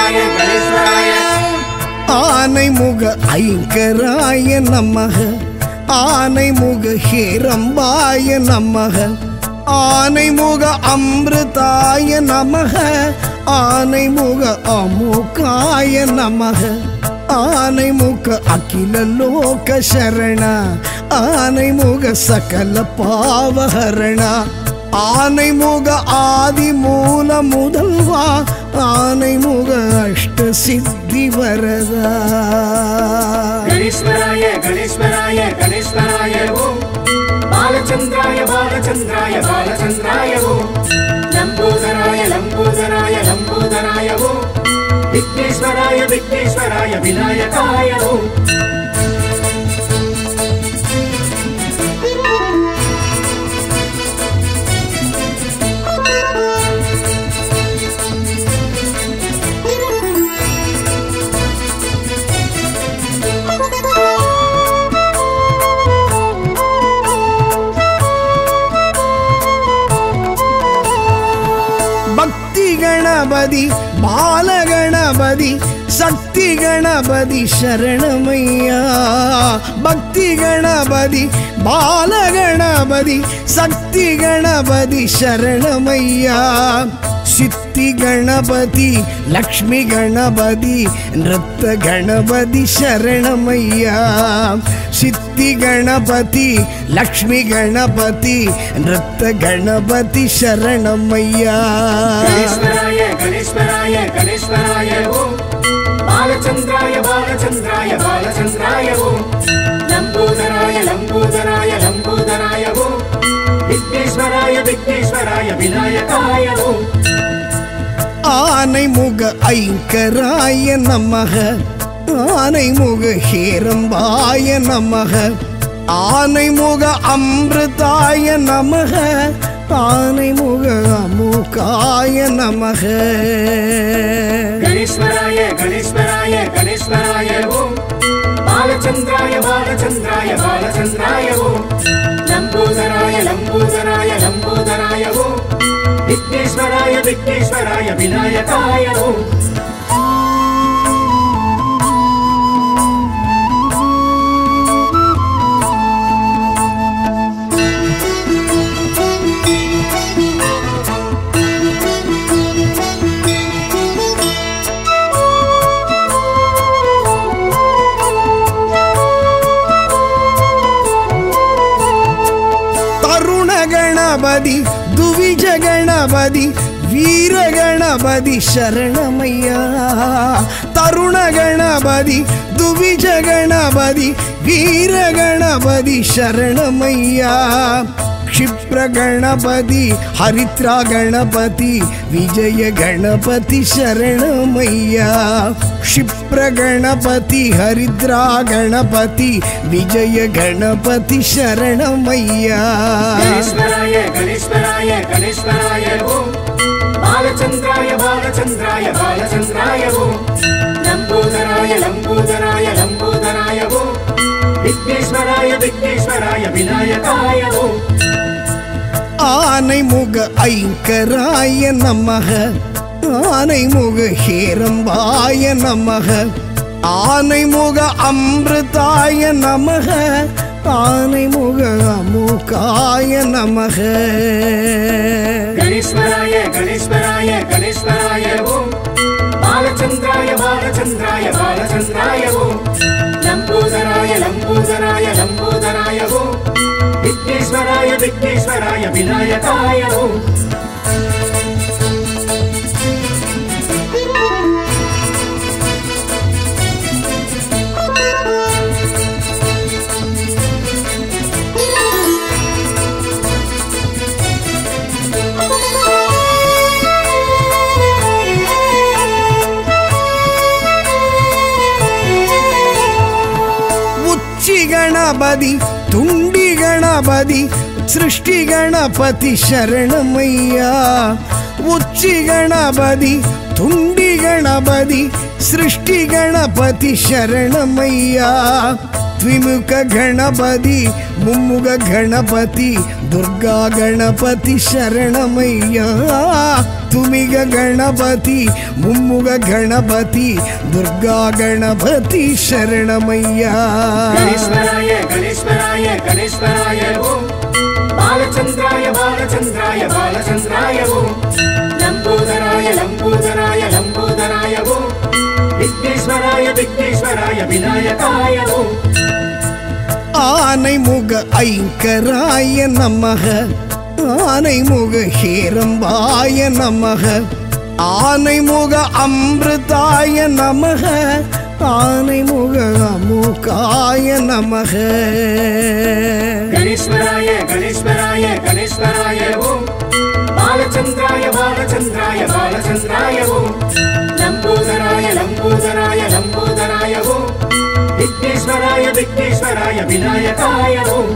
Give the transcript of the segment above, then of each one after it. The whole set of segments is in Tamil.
ஆனைமுக ஐங்கராய நமக ஆனைமுக ஹேரம்பாய நமக ஆனைமுக அமிர்தாய நமக ஆனைமுக அமுகாய நமக ஆனைமுக அகில லோக சரண ஆனைமுக சகல பாவஹரண ஆனைமுக ஆதி மூல முதல்வா ஆனைமுக அஷ்ட சித்தி வரதா கணேஸ்வராய கணேஸ்வராய கணேஸ்வராய ஓம் பாலச்சந்திராய பாலச்சந்திராய பாலச்சந்திராய ஓம் லம்போதராய லம்போதராய லம்போதராய ஓம் விக்னேஸ்வராய விக்னேஸ்வராய விநாயகாய ஓம் गणपति बाल गणपति शक्ति गणपति शरणमैया भक्ति गणपति बाल गणपति शक्ति गणपति शरणमैया सिद्धि गणपति लक्ष्मी गणपति नृत्य गणपति शरणमैया सिद्धि गणपति लक्ष्मी गणपति नृत्य गणपति शरणमैया गणेश्वराय गणेश्वराय गणेश्वराय ओम बालचंद्राय बालचंद्राय बालचंद्राय ओम लंबोदराय लंबोदराय लंबोदराय ओम विघ्नेश्वराय विघ्नेश्वराय विनायकाय ओम आनैमुग ऐंकराय नमः आनैमुग हेरंबाय नमः आनैमुग अमृताय नमः आनैमुग अमुकाय नमः गणेश्वराय गणेश्वराय गणेश्वराय ओम बालचंद्राय बालचंद्राय बालचंद्राय ओम लंबोदराय लंबोदराय लंबोदराय ओम विघ्नेश्वराय विघ्नेश्वराय विनायकाय ओम गणपति दुविज गणपति वीर गणपति शरणमैया तरुण गणपति दुविज गणपति वीर गणपति शरणमैया क्षिप्र गणपति हरिद्रा गणपति विजय गणपति शरणमैया क्षिप्र गणपति हरिद्रा गणपति विजय गणपति शरणमैया गणेश्वराय गणेश्वराय गणेश्वराय ओम बालचंद्राय बालचंद्राय बालचंद्राय ओम लंबोदराय लंबोदराय लंबोदराय ओम विघ्नेश्वराय विघ्नेश्वराय विनायकाय ओम आनैमुग ऐंकराय नमः आनैमुग हेरंबाय नमः आनैमुग अमृताय नमः आनैमुग अमुकाय नमः गणेश्वराय गणेश्वराय गणेश्वराय ओम बालचंद्राय बालचंद्राय बालचंद्राय ओम लंबोदराय लंबोदराय लंबोदराय ओम विघ्नेश्वराय विघ्नेश्वराय विनायकाय ओम गणपति तुंडी गणपति सृष्टि गणपति शरणमैया उच्ची गणपति तुंडी गणपति सृष्टि गणपति शरणमैया द्विमुख गणपति मुम्मुख गणपति दुर्गा गणपति शरणमैया முத்துமிக கணபதி மும்முக கணபதி துர்கா கணபதி சரணமையா. கணேஸ்வராய கணேஸ்வராய கணேஸ்வராய ஓம். பாலச்சந்திராய பாலச்சந்திராய பாலச்சந்திராய ஓம். லம்போதராய லம்போதராய லம்போதராய ஓம். விக்னேஸ்வராய விக்னேஸ்வராய விநாயகாய ஓம். ஆனைமுக ஐங்கராய நமக ஆனைமுக ஹேரம்பாய நமக ஆனைமுக அமிர்தாய நமக ஆனைமுக அமுகாய நமக. கணேஸ்வராய கணேஸ்வராய கணேஸ்வராய ஓம். பாலச்சந்திராய பாலச்சந்திராய பாலச்சந்திராய ஓம். லம்போதராய லம்போதராய லம்போதராய ஓம். விக்னேஸ்வராய விக்னேஸ்வராய விநாயகாய ஓம்.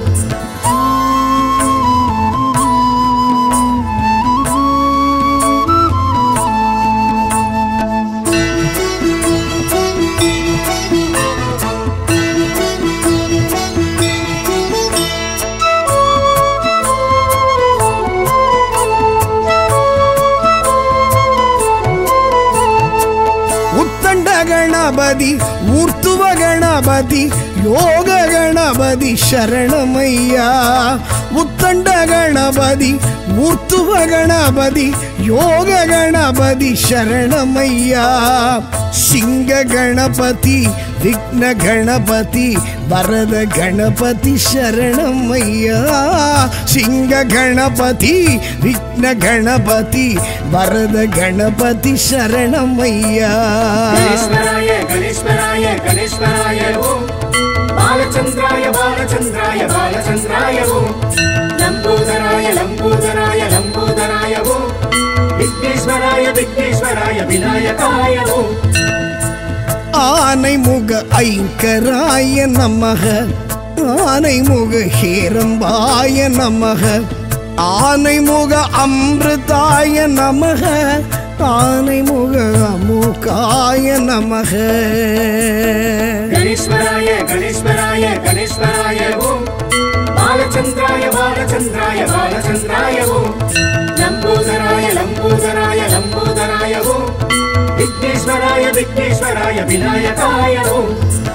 கணபதி ஊர்த்துவ கணபதி யோக கணபதி சரணமையா. உத்தண்ட கணபதி ஊர்த்துவ கணபதி யோக கணபதி சரணமையா. சிங்க கணபதி விக்ன கணபதி வரத கணபதி சரணமையா. சிங்க கணபதி விக்ன கணபதி வரத கணபதி சரணமையா. கணேஸ்வராய கணேஸ்வராய கணேஸ்வராய ஓம். பாலச்சந்திராய பாலச்சந்திராய பாலச்சந்திராய ஓம். லம்போதராய லம்போதராய லம்போதராய ஓம். விக்னேஸ்வராய விக்னேஸ்வராய விநாயகாய ஓம். ஆனைமுக ஐங்கராய நமக ஆனைமுக ஹேரம்பாய நமக ஆனைமுக அமிர்தாய நமக ஆனைமுக அமுகாய நமக. கணேஸ்வராய கணேஸ்வராய கணேஸ்வராய ஓம். பாலச்சந்திராய பாலச்சந்திராய பாலச்சந்திராய ஓம். லம்போதராய லம்போதராய லம்போதராய ஓம். விக்னேஸ்வராய விக்னேஸ்வராய விநாயகாய ஓம்.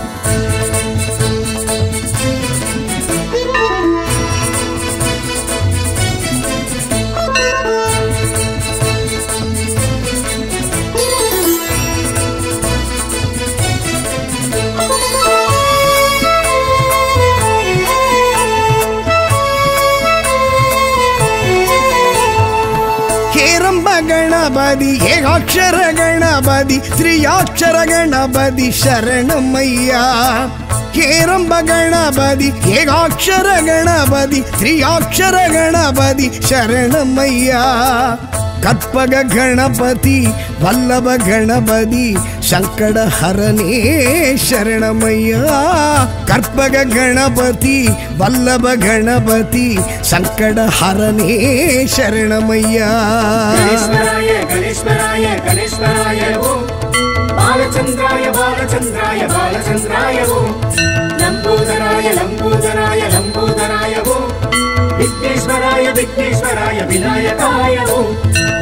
கணபதி ஏகாட்சர கணபதி திரியாட்சர கணபதி சரணமையா. ஹேரம்ப கணபதி ஏகாட்சர கணபதி திரியாட்சர கணபதி சரணமையா. கற்பக கணபதி வல்லப கணபதி சங்கட ஹரணே சரணமையா. கற்பக கணபதி வல்லப கணபதி சங்கட ஹரணே சரணமையா. கணேஸ்வராய கணேஸ்வராய கணேஸ்வராய ஓம். பாலச்சந்திராய பாலச்சந்திராய பாலச்சந்திராய ஓம். லம்போதராய லம்போதராய லம்போதராய ஓம். விக்னேஸ்வராய விக்னேஸ்வராய விநாயகாய ஓம்.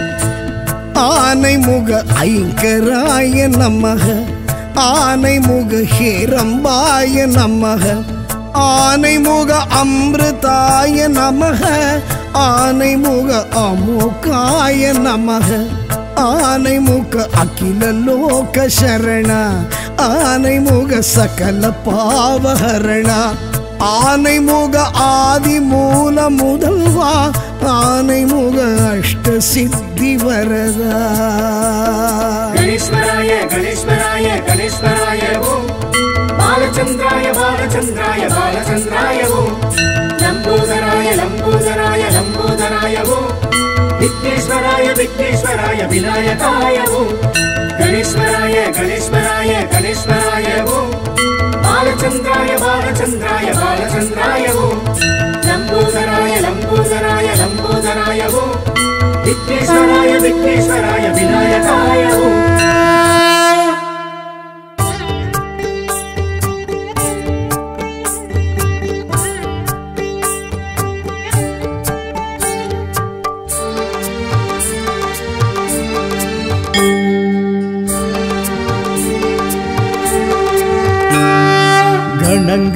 ஆனைமுக ஐங்கராய நமக ஆனைமுக ஹேரம்பாய நமக ஆனைமுக அமிர்தாய நமக ஆனைமுக அமுகாய நமக. ஆனைமுக அகில லோக சரண ஆனைமுக சகல பாவஹரண ஆனைமுக ஆதி மூல முதல்வா ஆனைமுக அஷ்ட சித்தி வரதா. கணேஸ்வராய கணேஸ்வராய கணேஸ்வராய ஓம். பாலச்சந்திராய பாலச்சந்திராய பாலச்சந்திராய ஓம். லம்போதராய லம்போதராய லம்போதராய ஓம். விக்னேஸ்வராய விக்னேஸ்வராய விநாயகாய ஓம். கணேஸ்வராய கணேஸ்வராய கணேஸ்வராய ஓம். பாலச்சந்திராய பாலச்சந்திராய பாலச்சந்திராய ஓம். லம்போதராய லம்போதராய லம்போதராய ஓம். விக்னேஸ்வராய விக்னேஸ்வராய விநாயகாய ஓம்.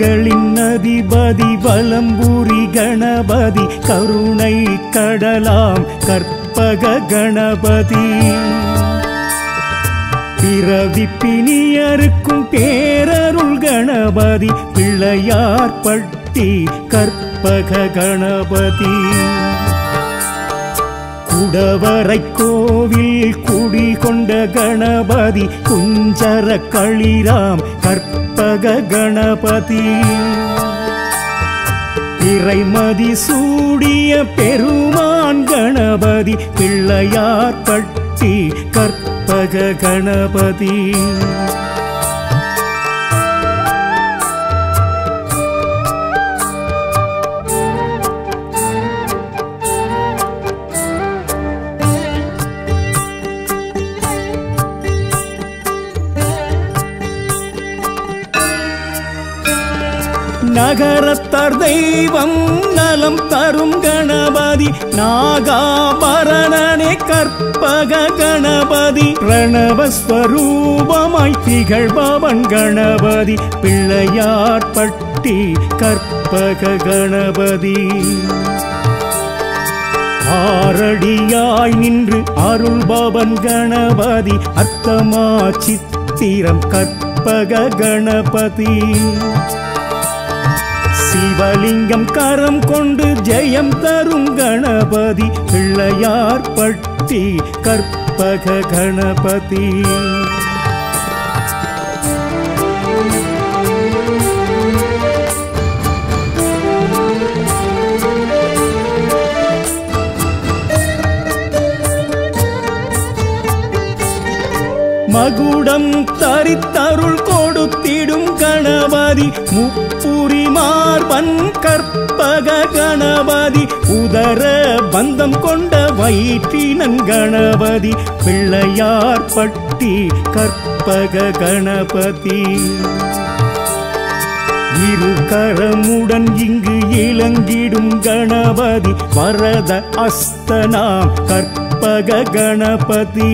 வளங்களின் அதிபதி வலம்புரி கணபதி கருணை கடலாம் கற்பக கணபதி பிறவி பிணியருக்கும் பேரருள் கணபதி பிள்ளையார் பட்டி கற்பக கணபதி குடவரை கோவில் குடிகொண்ட கணபதி குஞ்சர களிராம் கற்பக கணபதி இறைமதி சூடிய பெருமான் கணபதி பிள்ளையார் பட்டி கற்பக கணபதி நகரத்தார் தெய்வம் நலம் தரும் கணபதி நாகாபரணனே கற்பக கணபதி பிரணவஸ்வரூபமாய் திகழ்பவன் கணபதி பிள்ளையார் பட்டி கற்பக கணபதி ஆரடியாய் நின்று அருள்பவன் கணபதி அர்த்தமா சித்திரம் கற்பக கணபதி சிவலிங்கம் கரம் கொண்டு ஜெயம் தரும் கணபதி பிள்ளையார் பட்டி கற்பக கணபதி மகுடம் தரித்தருள் கொடுத்திடும் கணபதி முப்புரி மார்பன் கற்பக கணபதி உதர பந்தம் கொண்ட வயிற்றினன் கணபதி பிள்ளையார் பட்டி கற்பக கணபதி இரு கரமுடன் இங்கு இளங்கிடும் கணபதி வரத அஸ்தனாம் கற்பக கணபதி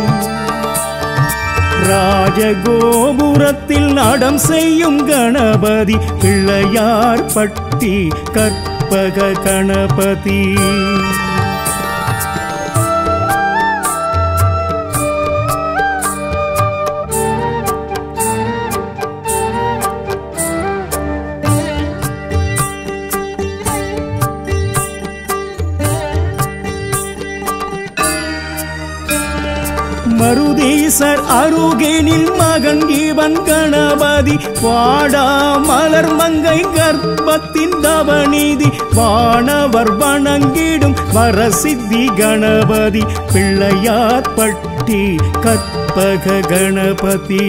ராஜகோபுரத்தில் நடம் செய்யும் கணபதி பிள்ளையார் பட்டி கற்பக கணபதி மருதீசர் அருகேனில் மகன் இவன் கணபதி வாடா மலர் மங்கை கர்ப்பத்தின் தவநீதி வானவர் வணங்கிடும் வரசித்தி கணபதி பிள்ளையார் பட்டி கற்பக கணபதி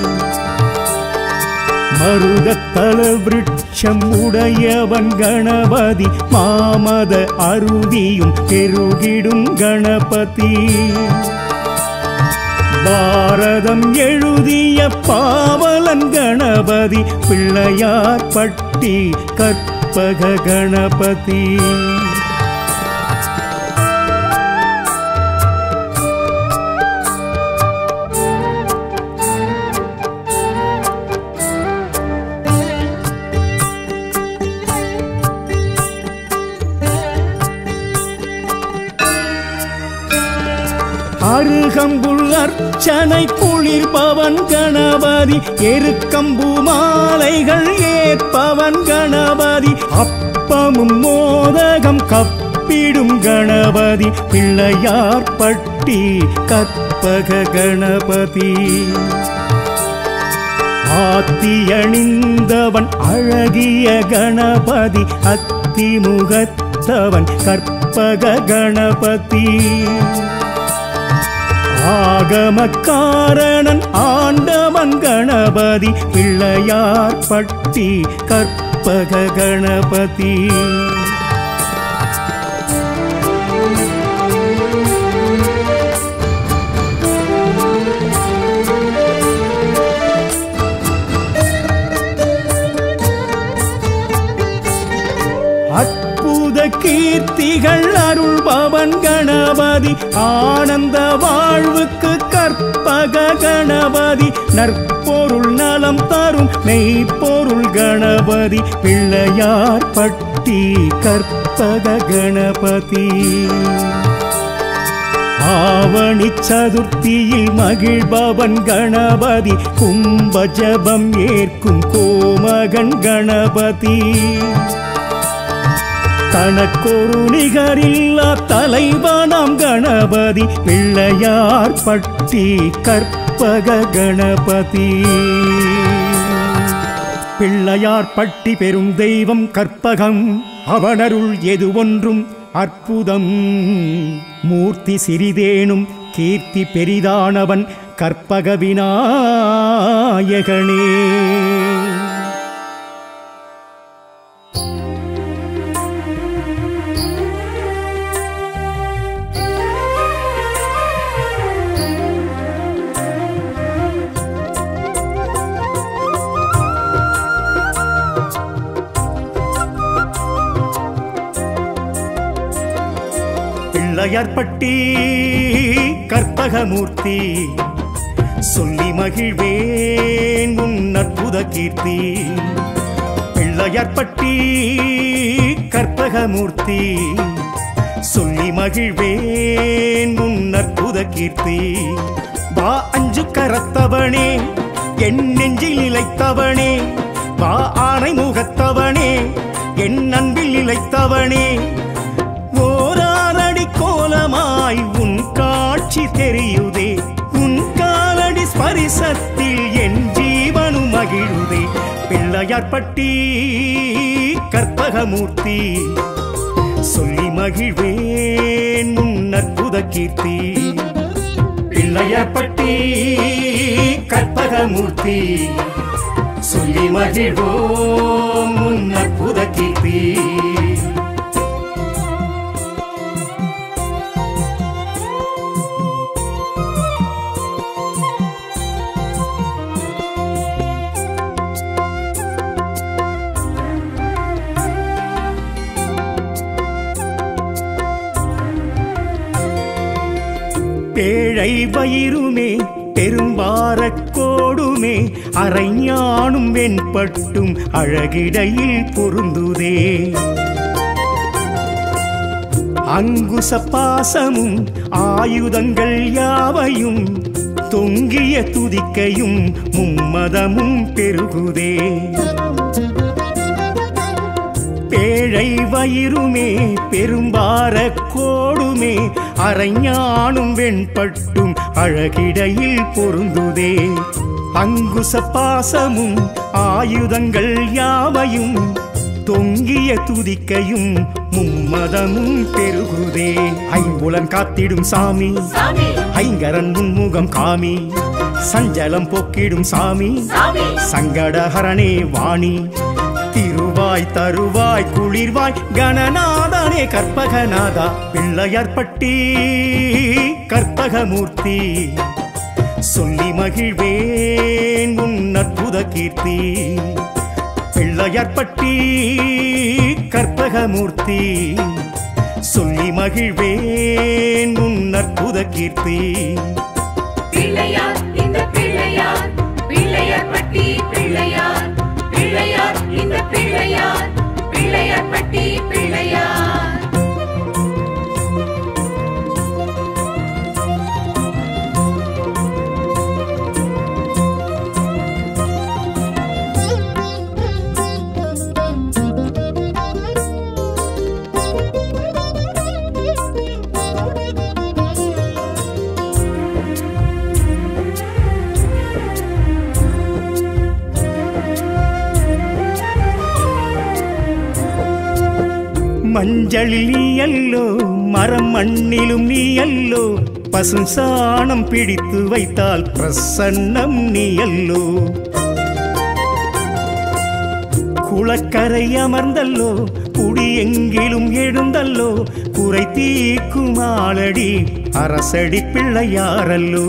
மருதத்தல விருட்சம் உடையவன் கணபதி மாமத அருவியும் பெருகிடும் கணபதி பாரதம் எழுதிய பாவலன் கணபதி பிள்ளையார் பட்டி கற்பக கணபதி அருகம்புல் அர்ச்சனை குளிர்பவன் கணபதி எருக்கம்பு மாலைகள் ஏற்பவன் கணபதி அப்பமும் மோதகம் கப்பிடும் கணபதி பிள்ளையார் பட்டி கற்பக கணபதி ஆத்தியணிந்தவன் அழகிய கணபதி அத்திமுகத்தவன் கற்பக கணபதி ஆகமக்காரணன் ஆண்டவன் கணபதி பிள்ளையார் பட்டி கற்பக கணபதி அற்புத கீர்த்திகள் அருள்பவன் கணபதி கணபதி ஆனந்த வாழ்வுக்கு கற்பக கணபதி நற்பொருள் நலம் தரும் மெய்ப்பொருள் கணபதி பிள்ளையார் பட்டி கற்பக கணபதி ஆவணி சதுர்த்தியில் மகிழ்பவன் கணபதி கும்ப ஜபம் ஏற்கும் கோமகன் கணபதி தனக்கொரு நிகரில்லா தலைவனாம் கணபதி பிள்ளையார் பட்டி கற்பக கணபதி பிள்ளையார் பட்டி பெரும் தெய்வம் கற்பகம் அவனருள் எது ஒன்றும் அற்புதம் மூர்த்தி சிறிதேனும் கீர்த்தி பெரிதானவன் கற்பக விநாயகனே பிள்ளையார் பட்டி கற்பகமூர்த்தி சொல்லி மகிழ்வேன் உன் அற்புத கீர்த்தி பிள்ளையார் பட்டி கற்பகமூர்த்தி சொல்லி மகிழ்வேன் உன் அற்புத கீர்த்தி வா அஞ்சு கரத்தவனே என் நெஞ்சில் நிலைத்தவனே வா ஆனை முகத்தவனே என் அன்பில் நிலைத்தவனே ஓராரடி கோலமாய் உன் காட்சி தெரியுதே உன் காலடி ஸ்பரிசத்தில் என் ஜீவனு மகிழுதே பிள்ளையார் பட்டி கற்பகமூர்த்தி சொல்லி மகிழ்வேன் உன் அற்புத கீர்த்தி பிள்ளையார் பட்டி கற்பகமூர்த்தி சொல்லி மகிழ்வோம் உன் அற்புத கீர்த்தி பேழை வயிறுமே பெரும்பாரக்கோடுமே அரைஞானும் வெண்பட்டும் அழகிடையில் பொருந்துதே அங்குச பாசமும் ஆயுதங்கள் யாவையும் தொங்கிய துதிக்கையும் மும்மதமும் பெருகுதே பேழை வயிறுமே பெரும்பாரக்கோடுமே அரைஞானும் வெண்பட்டும் அழகிடையில் பொருந்துதே அங்குச பாசமும் ஆயுதங்கள் யாவையும் தொங்கிய துதிக்கையும் மும்மதமும் பெருகுதே ஐம்புலன் காத்திடும் சாமி ஐங்கரன் முன்முகம் காமி சஞ்சலம் போக்கிடும் சாமி சங்கடஹரணே வாணி திருவாய் தருவாய் குளிர்வாய் கணநாதனே கற்பகநாதா பிள்ளையார் பட்டி கற்பகமூர்த்தி சொல்லி மகிழ்வேன் உன் அற்புத கீர்த்தி பிள்ளையார் பட்டி கற்பகமூர்த்தி சொல்லி மகிழ்வேன் உன் அற்புத கீர்த்தி பிள்ளையார் இந்த பிள்ளையார் பிள்ளையார் பட்டி பிள்ளையார் பிள்ளையார் இந்த பிள்ளையார் பிள்ளையார் பட்டி பிள்ளையார் மஞ்சளில் நீ அல்லோ மரம் மண்ணிலும் நீ அல்லோ பசும் சாணம் பிடித்து வைத்தால் பிரசன்னம் நீ அல்லோ குளக்கரை அமர்ந்தல்லோ குடி எங்கிலும் எழுந்தல்லோ குறை தீர்க்கும் ஆளடி அரசடி பிள்ளையாரல்லோ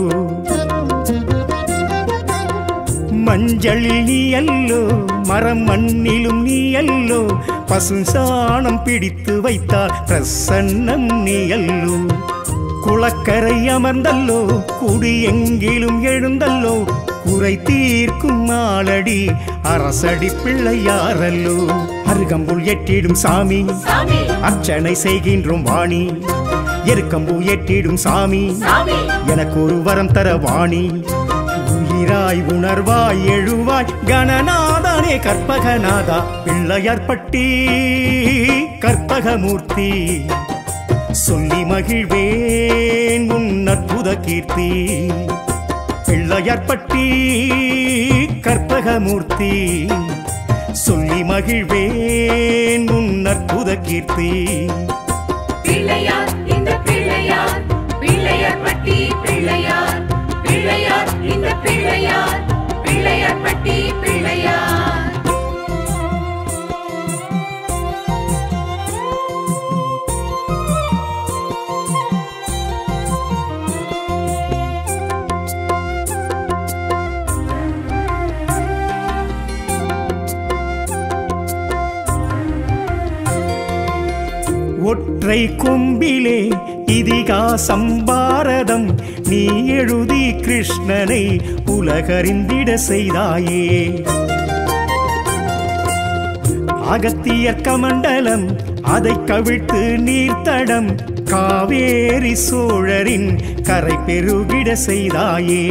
மஞ்சளில் நீ அல்லோ மரம் மண்ணிலும் நீ அல்லோ பசும் சாணம் பிடித்து வைத்தால் பிரசன்னம் நீ அல்லோ குளக்கரை அமர்ந்தல்லோ குடி எங்கிலும் எழுந்தல்லோ குறை தீர்க்கும் நாளடி அரசடி பிள்ளையாரல்லோ அருகம்புல் எட்டிடும் சாமி அர்ச்சனை செய்கின்றோம் வாணி எருக்கம்பூ எட்டிடும் சாமி எனக்கு ஒரு வரம் தர வாணி உயிராய் உணர்வாய் எழுவாய் கணநாதனே கற்பகநாதா பிள்ளையார்பட்டி கற்பகமூர்த்தி சொல்லி மகிழ்வேன் உன் அற்புத கீர்த்தி பிள்ளையார்பட்டி கற்பகமூர்த்தி சொல்லி மகிழ்வேன் உன் அற்புத கீர்த்தி பிள்ளையார் இந்த பிள்ளையார் பிள்ளையார்பட்டி பிள்ளையார் பிள்ளையார் இந்த பிள்ளையார் பிள்ளையார்பட்டி பிள்ளையார் ஒற்றை கொம்பிலே இதிகாசம் பாரதம் நீ எழுதி கிருஷ்ணனை உலகறிந்திட செய்தாயே அகத்தியர் கமண்டலம் அதை கவிழ்த்து நீர்த்தடம் காவேரி சோழரின் கரை பெருகிட செய்தாயே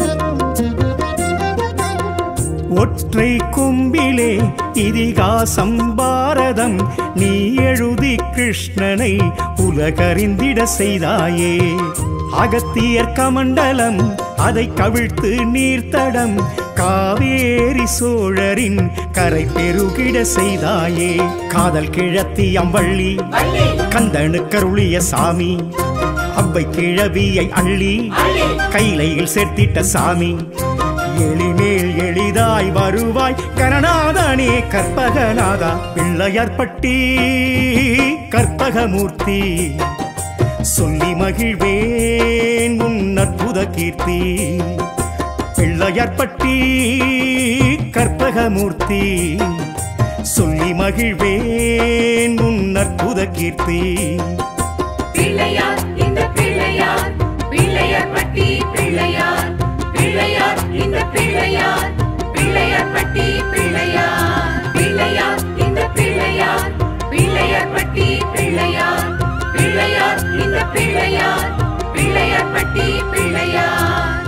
ஒற்றை கொம்பிலே இதிகாசம் பாரதம் நீ எழுதி கிருஷ்ணனை உலகறிந்திட செய்தாயே அகத்தியர் கமண்டலம் அதை கவிழ்த்து நீர்த்தடம் காவேரி சோழரின் கரை பெருகிட செய்தாயே காதல் கிழத்தி அம்பள்ளி கந்தனுக்கருளிய சாமி அவ்வை கிழவியை அள்ளி கைலையில் சேர்த்திட்ட சாமி எளிமேல் எளிதாய் வருவாய் கணநாதனே கற்பகநாதா பிள்ளையார்பட்டி கற்பகமூர்த்தி சொல்லி மகிழ்வேன் உன் அற்புத கீர்த்தி பிள்ளையார்பட்டி கற்பகமூர்த்தி சொல்லி மகிழ்வேன் உன் அற்புத கீர்த்தி பிள்ளையார் இந்த பிள்ளையார் பிள்ளையார்பட்டி பிள்ளையார் பிள்ளையார் இந்த பிள்ளையார் பிள்ளையார்பட்டி பிள்ளையார் பிள்ளையார் இந்த பிள்ளையார் பிள்ளையார்பட்டி பிள்ளையார் பிள்ளையார் இந்த பிள்ளையார் பிள்ளையார்பட்டி பிள்ளையார்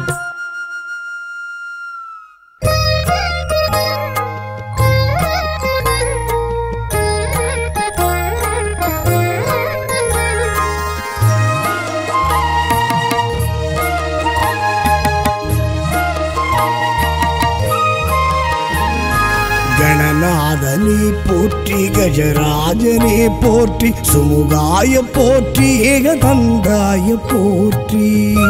கணநாதனே போற்றி கஜராஜனே போற்றி சுமுகாய போற்றி ஏகதந்தாய போற்றி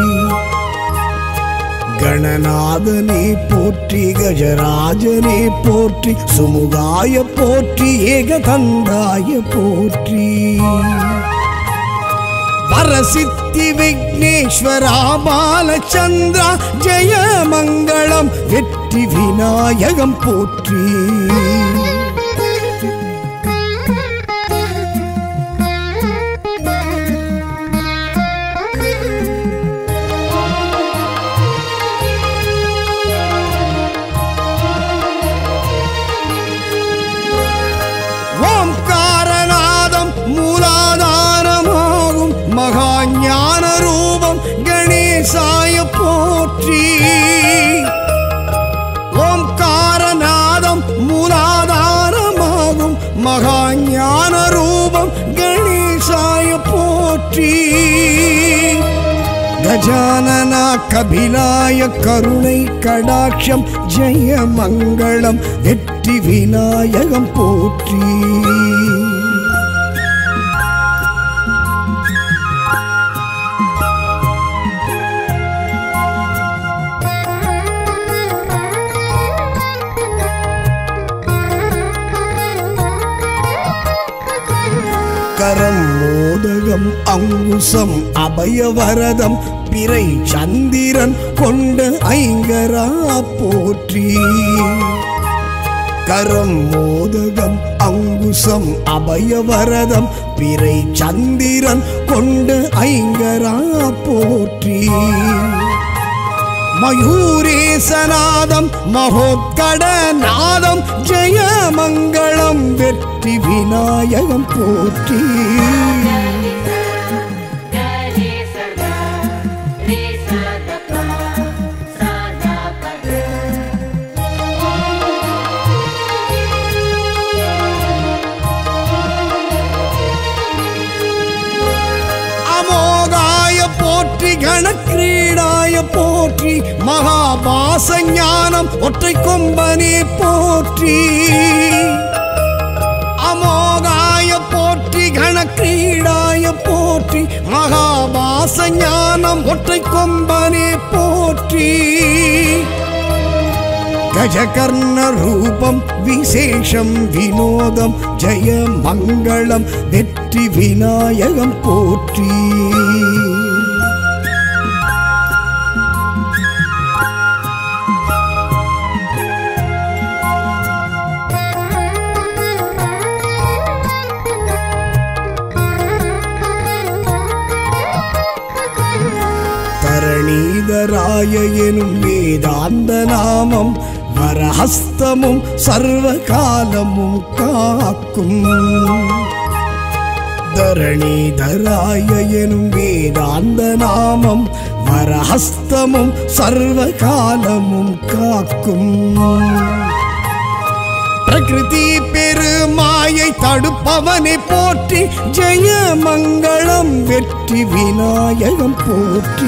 கணநாதனே போற்றி கஜராஜனே போற்றி சுமுகாய போற்றி ஏகதந்தாய போற்றி வரசித்தி விக்னேஸ்வரா பாலச்சந்திரா ஜெய மங்களம் வெற்றி விநாயகம் போற்றி ஓம்காரநாதம் மூலாதாரமாகும் மகாஞான ரூபம் கணேசாய போற்றி ஓம்காரநாதம் மூலாதாரமாகும் மகாஞான ரூபம் கணேசாய போற்றி கஜானனா கபிலாய கருணை கடாட்சம் ஜெய மங்களம் வெற்றி விநாயகம் போற்றி கரம் மோதகம் அங்குசம் அபயவரதம் பிறை சந்திரன் கொண்ட ஐங்கரா போற்றி கரம் மோதகம் அங்குசம் அபயவரதம் பிறை சந்திரன் கொண்டு ஐங்கரா போற்றி மயூரேசநாதம் மகோத்கடநாதம் ஜெயமங்களம் வெற்றி விநாயகம் போற்றி கணக்கிரீடாய போற்றி மகாபாச ஞானம் ஒற்றை கொம்பனே போற்றி அமோகாய போற்றி கணக்கிரீடாய போற்றி மகாபாச ஞானம் ஒற்றை கொம்பனே போற்றி கஜகர்ண ரூபம் விசேஷம் வினோதம் ஜெய மங்களம் வெற்றி விநாயகம் போற்றி தரணீதராய எனும் வேதாந்த நாமம் வரஹஸ்தமும் சர்வகாலமும் காக்கும் தரணீதராய எனும் வேதாந்த நாமம் வரஹஸ்தமும் சர்வகாலமும் காக்கும் பிரகிருதி பெருமாயை தடுப்பவனை போற்றி ஜெய மங்களம் வெற்றி விநாயகம் போற்றி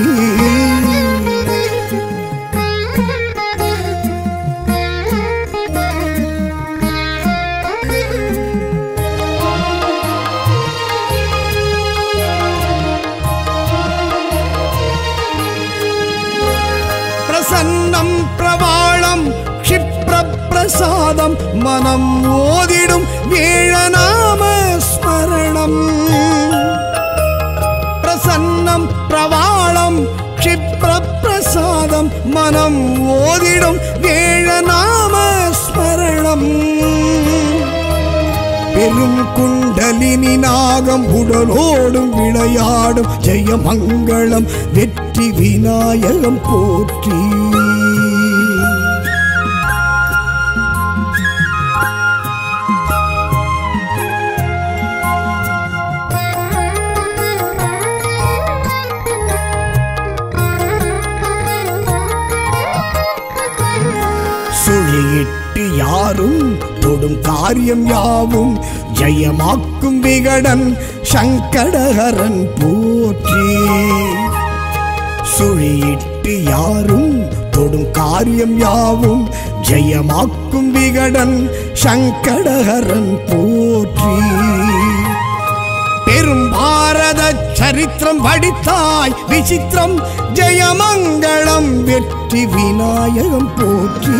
பிரசன்னம் பிரவாளம் பிரசாதம் மனம் ஓதிடும் வேழநாம ஸ்மரணம் பிரசன்னம் பிரவாளம் க்ஷிப்ர பிரசாதம் மனம் ஓதிடும் வேழநாம ஸ்மரணம் பெரும் குண்டலினி நாகம் உடலோடும் விளையாடும் ஜெயமங்களம் வெற்றி விநாயகம் போற்றி சுழியிட்டு யாரும் தொடும் காரியம் யாவும் ஜெயமாக்கும் விகடன் சங்கடஹரன் போற்றி சுழியிட்டு யாரும் தொடும் காரியம் யாவும் ஜெயமாக்கும் விகடன் சங்கடஹரன் போற்றி பெரும் பாரத சரித்திரம் படித்தாய் விசித்திரம் ஜெயமங்களம் வெற்றி விநாயகம் போற்றி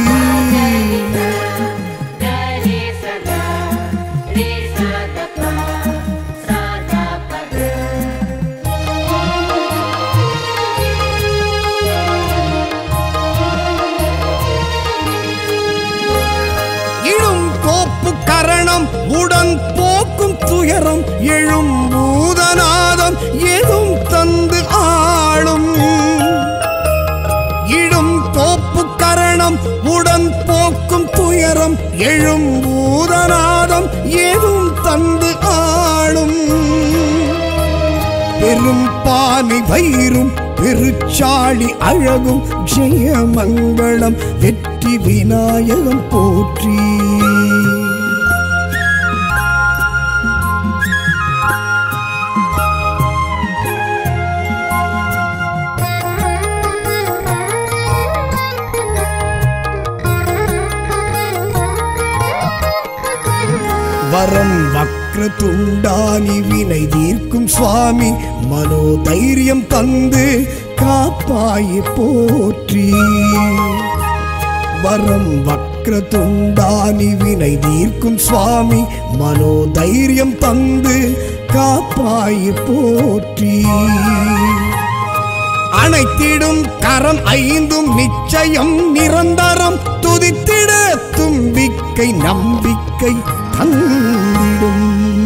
உடன் போக்கும் துயரம் எழும் பூதநாதம் ஏதும் தந்து ஆளும் இடும் தோப்பு கரணம் உடன் போக்கும் துயரம் எழும் பூதநாதம் ஏதும் தந்து ஆளும் பெரும் பானை வயிறும் பெருச்சாளி அழகும் ஜெயமங்களம் வெற்றி விநாயகம் போற்றி வரம் வக்ரதுண்டானி வினை தீர்க்கும் சுவாமி மனோதைரியம் தந்து காப்பாய் போற்றி வரம் வக்ரதுண்டானி வினை தீர்க்கும் சுவாமி மனோதைரியம் தந்து காப்பாய் போற்றி அனைத்திடும் கரம் ஐந்தும் நிச்சயம் நிரந்தரம் துதித்திட தும்பிக்க வாழ்க்கை நம்பிக்கை தந்திடும்.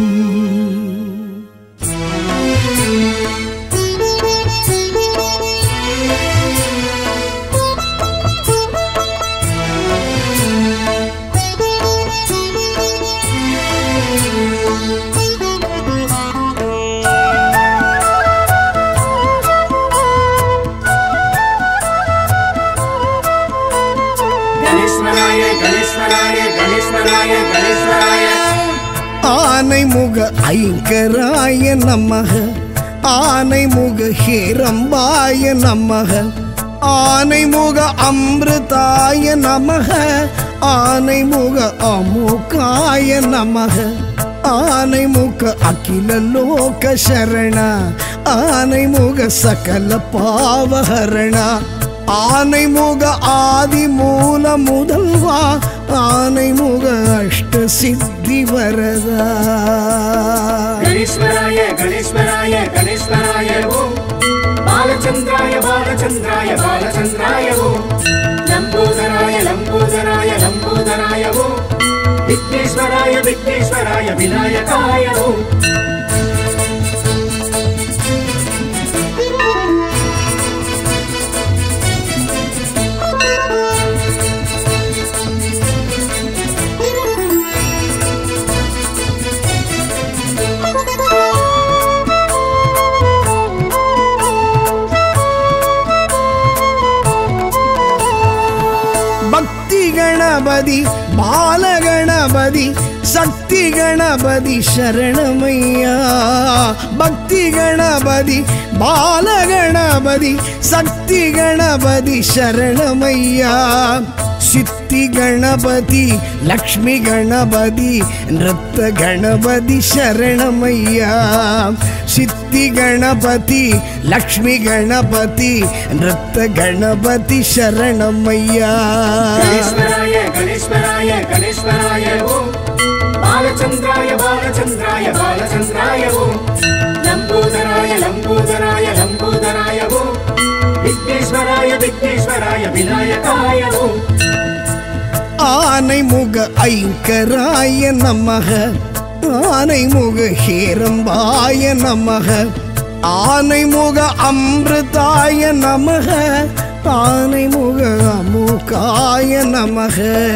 ஆனைமுக ஐங்கராய நமக, ஆனைமுக ஹேரம்பாய நமக, ஆனைமுக அமிர்தாய நமக, ஆனைமுக அமுகாய நமக, ஆனைமுக அகில லோக சரண, ஆனைமுக சகல பாவஹரண, ஆனைமுக ஆதி மூல முதல்வா, ஆனைமுக அஷ்ட சித்தி வரதா. கணேஸ்வராய கணேஸ்வராய கணேஸ்வராய ஓம், பாலச்சந்திராய பாலச்சந்திராய பாலச்சந்திராய ஓம், லம்போதராய லம்போதராய லம்போதராய ஓம், விக்னேஸ்வராய விக்னேஸ்வராய விநாயகாய ஓம். கணபதி பாலகணபதி சக்தி கணபதி சரணமையா, பக்தி கணபதி பாலகணபதி சக்தி கணபதி சரணமையா, சித்தி கணபதி லக்ஷ்மி கணபதி நிருத்த கணபதி சரணமையா, சித்தி கணபதி லக்ஷ்மி கணபதி நிருத்த கணபதி சரணமையா. கணேஸ்வராய கணேஸ்வராய கணேஸ்வராய ஓம், பாலச்சந்திராய பாலச்சந்திராய பாலச்சந்திராய ஓம், லம்போதராய லம்போதராய லம்போதராய ஓம், விக்னேஸ்வராய விக்னேஸ்வராய விநாயகாய ஓம். ஆனைமுக ஐங்கராய நமக, ஆனைமுக ஹேரம்பாய நமக, ஆனைமுக அமிர்தாய நமக, ஆனைமுக அமுகாய நமக.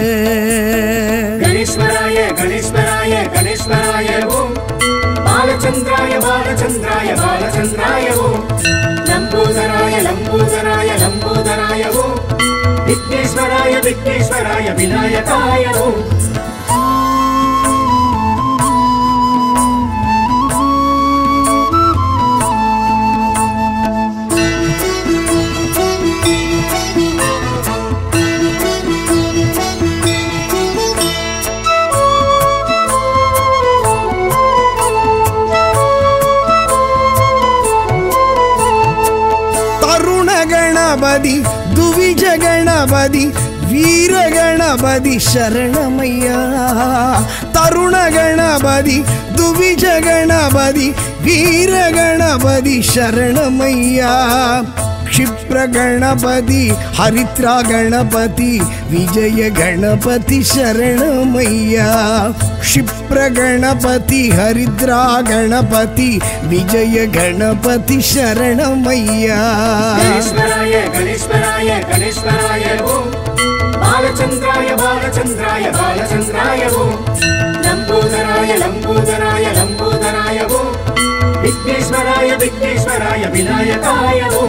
கணேஸ்வராய கணேஸ்வராய கணேஸ்வராய ஓம், பாலச்சந்திராய பாலச்சந்திராய பாலச்சந்திராய ஓம், லம்போதராய லம்போதராய லம்போதராய ஓம், விக்னேஸ்வராய விக்னேஸ்வராய விநாயகாய ஓம். கணபதி துவிஜ கணபதி வீர கணபதி சரணமையா, தருண கணபதி துவிஜ கணபதி வீர கணபதி சரணமையா, क्षिप्र गणपति हरिद्रा गणपति विजय गणपति शरणमय्या, क्षिप्र गणपति हरिद्रा गणपति विजय गणपति शरणमय्या. गणेश्वराय गणेश्वराय गणेश्वराय ओम, बालचंद्राय बालचंद्राय बालचंद्राय ओम, लंबोदराय लंबोदराय लंबोदराय ओम, विघ्नेश्वराय विघ्नेश्वराय विनायकाय ओम.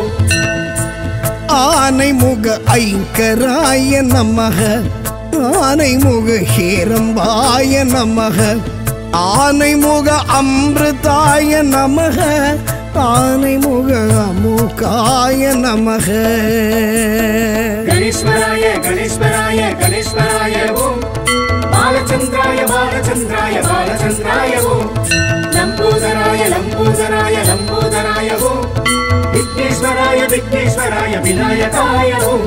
आनैमुग ऐंकराय नमः, आनैमुग हेरम्बाय नमः, आनैमुग अमृताय नमः, आनैमुग अमुकाय नमः. गणेश्वराय गणेश्वराय गणेश्वराय ओम, बालचंद्राय बालचंद्राय बालचंद्राय ओम, लंबोदराय लंबोदराय लंबोदराय ओम, विघ्नेश्वराय विघ्नेश्वराय विनायकाय ओम.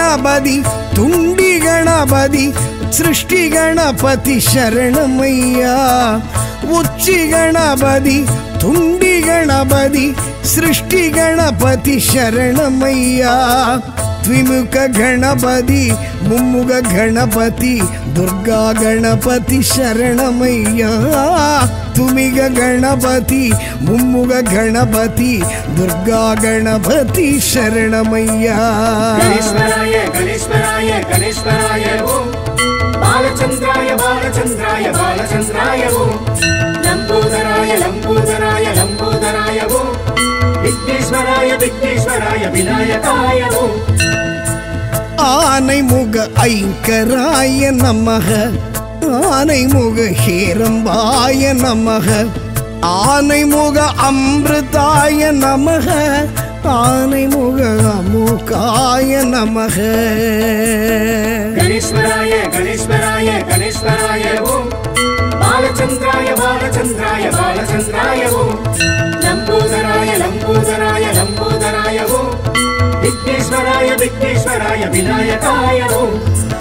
गणपति तुंडी गणपति सृष्टि गणपति शरणमय्या उच्ची गणपति तुंडी गणपति सृष्टि गणपति शरणमय्या द्विमुख गणपति मुम्मुख गणपति दुर्गा गणपति शरणमय्या तुमिग गणपति मुम्मुख गणपति दुर्गा गणपति शरणमय्या गणेश्वराय गणेश्वराय गणेश्वराय ओम बालचंद्राय बालचंद्राय बालचंद्राय ओम लंबोदराय लंबोदराय लंबोदराय ओम विघ्नेश्वराय विघ्नेश्वराय विनायकाय ओम आनैमुख ऐंकराय नमः आनैमुख हेरंबाय नमः आनैमुख अमृताय नमः आनैमुख अमुकाय नमः गणेश्वराय गणेश्वराय गणेश्वराय ओम बालचंद्राय बालचंद्राय बालचंद्राय ओम लंबोदराय लंबोदराय लंबोदराय ओम विघ्नेश्वराय विघ्नेश्वराय विनायकाय ओम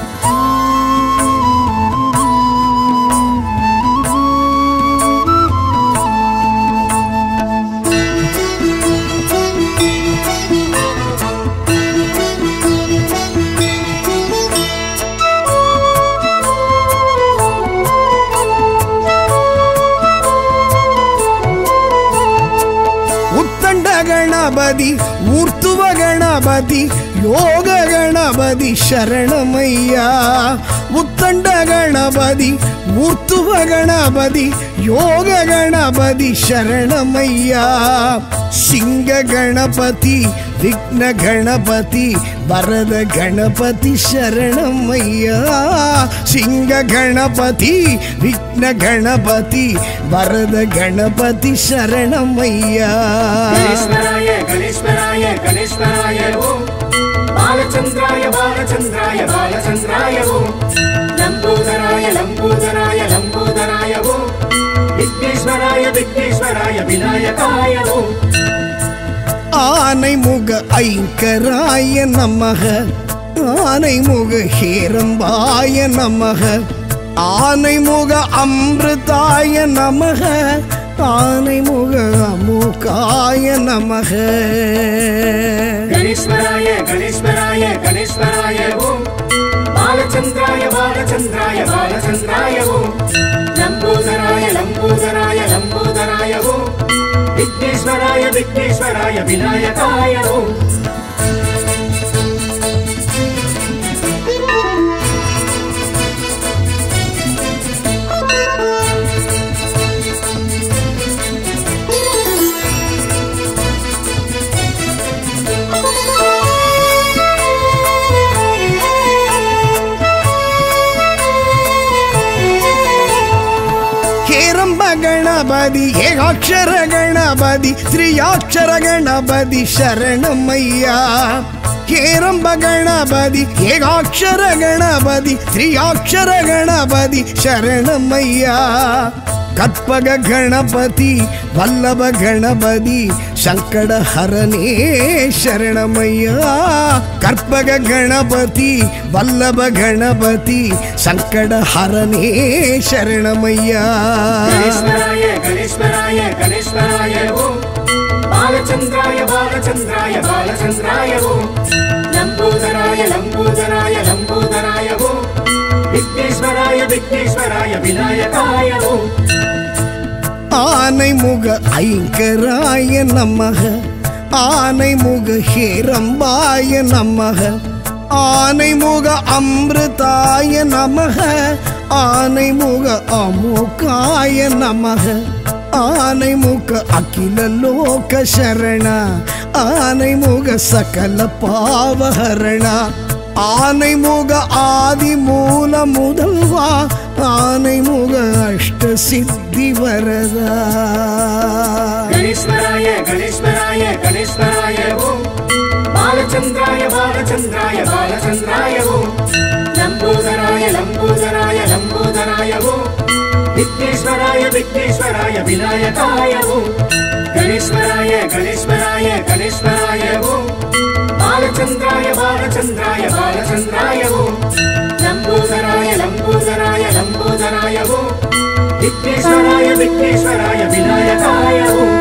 गणपति ऊर्ध्व गणपति योग गणपति शरणमय्या उत्तंड गणपति ऊर्ध्व गणपति योग गणपति शरणमय्या सिंह गणपति विघ्न गणपति वरद गणपति शरणमय्या सिंह गणपति विघ्न गणपति वरद गणपति शरणमय्या गणेश्वराय गणेश्वराय गणेश्वराय ओम बालचंद्राय बालचंद्राय बालचंद्राय ओम लंबोदराय लंबोदराय लंबोदराय ओम विघ्नेश्वराय विघ्नेश्वराय विनायकाय ओम आनैमुख ऐंकराय नमः आनैमुख हेरंबाय नमः आनैमुख अमृताय नमः आनैमुख अमुकाय नमः गणेश्वराय गणेश्वराय गणेश्वराय ओम बालचंद्राय बालचंद्राय बालचंद्राय ओम लंबोदराय लंबोदराय लंबोदराय ओम विघ्नेश्वराय विघ्नेश्वराय विनायकाय ओम गणपति एकाक्षर गणपति त्रियाक्षर गणपति शरणमय्या हेरंब गणपति एकाक्षर गणपति त्रियाक्षर गणपति शरणमय्या कत्पग गणपति वल्लभ गणपति संकट हरणे शरणमय्या कर्पग गणपति वल्लभ गणपति संकट हरणे शरणमय्या गणेश्वराय गणेश्वराय गणेश्वराय ओम बालचंद्राय बालचंद्राय बालचंद्राय ओम लंबोदराय लंबोदराय लंबोदराय ओम विघ्नेश्वराय विघ्नेश्वराय विनायकाय ओम आनैमुख ऐंकराय नमः आनैमुख हेरंबाय नमः आनैमुख अमृताय नमः आनैमुख अमुकाय नमः आनैमुख अखिल लोक शरण आनैमुख सकल पावहरण आनैमुख आदि मूल मुदल्वा आनैमुख अष्ट सिद्धि वरदा गणेश्वराय गणेश्वराय गणेश्वराय ओम बालचंद्राय बालचंद्राय बालचंद्राय ओम लंबोदराय लंबोदराय लंबोदराय ओम विघ्नेश्वराय विघ्नेश्वराय विनायकाय ओम गणेश्वराय गणेश्वराय गणेश्वराय ओम बालचन्द्राय बालचन्द्राय बालचन्द्राय ओम लंबोदराय लंबोदराय लंबोदराय ओम विघ्नेश्वराय विघ्नेश्वराय विनायकाय ओम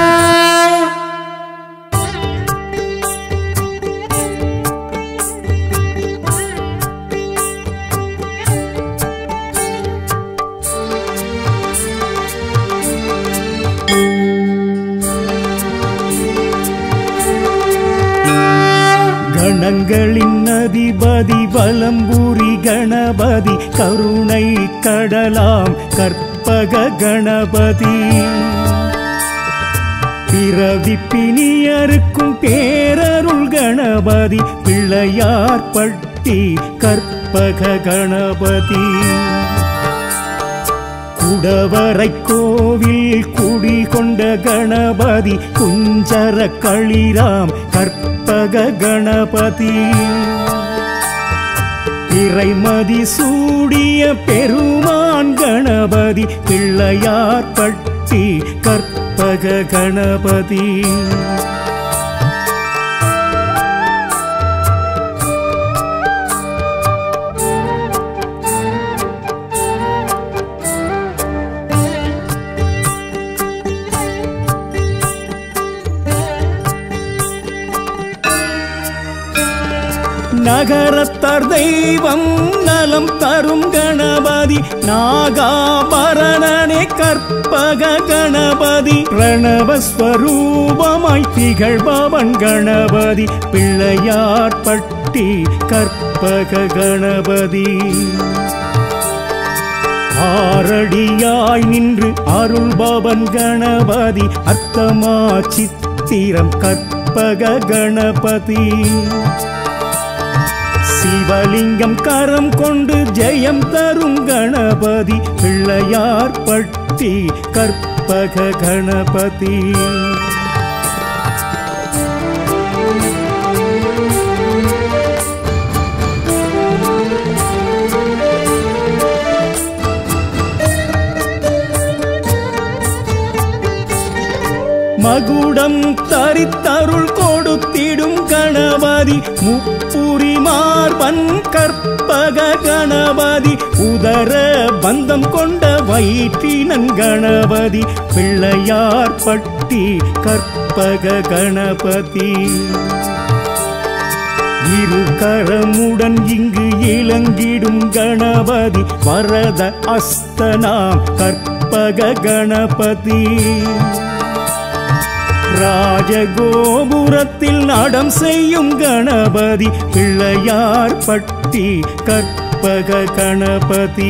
கணங்களின் அதிபதி வலம்பூரி கணபதி கருணை கடலாம் கற்பக கணபதி பிறவிப்பினியருக்கும் பேரருள் கணபதி பிள்ளையார் பட்டி கற்பக கணபதி குடவரை கோவில் குடிகொண்ட கணபதி குஞ்சர களிராம் கற்பக கணபதி இறைமதி சூடிய பெருமான் கணபதி பிள்ளையார் பட்டி கற்பக கணபதி நகரத்தார் தெய்வம் நலம் தரும் கணபதி நாகாபரணனே கற்பக கணபதி பிரணவஸ்வரூபமாய் திகழ்பவன் கணபதி பிள்ளையார் பட்டி கற்பக கணபதி ஆரடியாய் நின்று அருள்பவன் கணபதி அர்த்தமா சித்திரம் கற்பக கணபதி சிவலிங்கம் கரம் கொண்டு ஜெயம் தரும் கணபதி பிள்ளையார் பட்டி கற்பக கணபதி மகுடம் தரித்தருள் கொடுத்திடும் கணபதி முப்புரி மார்பன் கற்பக கணபதி உதர பந்தம் கொண்ட வயிற்றினன் கணபதி பிள்ளையார் பட்டி கற்பக கணபதி இரு கரமுடன் இங்கு இலங்கிடும் கணபதி வரத அஸ்தனாம் கற்பக கணபதி ராஜகோபுரத்தில் நடம் செய்யும் கணபதி பிள்ளையார் பட்டி கற்பக கணபதி